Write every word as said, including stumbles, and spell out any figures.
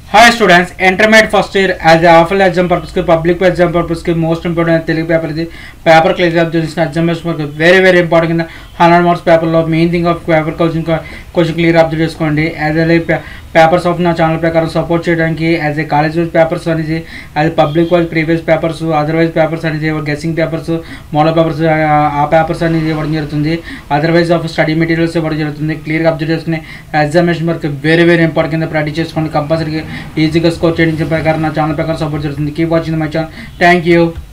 Hi students, intermediate first year as a awful exam purpose के public exam purpose के most important Telugu paper ఇది paper clear గా చేసిన examination మనకు very very important కింద hundred marks paper లో main thing of paper question question clear observe చేసుకోండి. As a papers of నా ఛానల్ ప్రకారం సపోర్ట్ చేయడానికి as a college wise papers అనేది as public wise previous papers otherwise papers అనేది guessing papers model papers ఆ papers అనేది ఇవ్వడం జరుగుతుంది. అదర్వైజ్ ఆఫ్ స్టడీ మెటీరియల్స్ ఇవ్వడం జరుగుతుంది. క్లియర్గా అబ్జర్వ్ చేసుకుని ఎగ్జామినేషన్ వరకు వెరీ వెరీ ఇంపార్టెంట్ కింద ప్రాక్టీస్ చేసుకోండి. కంపల్సరీ ఈజీగా స్కోర్ చేయడం ప్రకారం నా ఛానల్ ప్రకారం సపోర్ట్ జరుగుతుంది. Keep watching my channel. Thank you.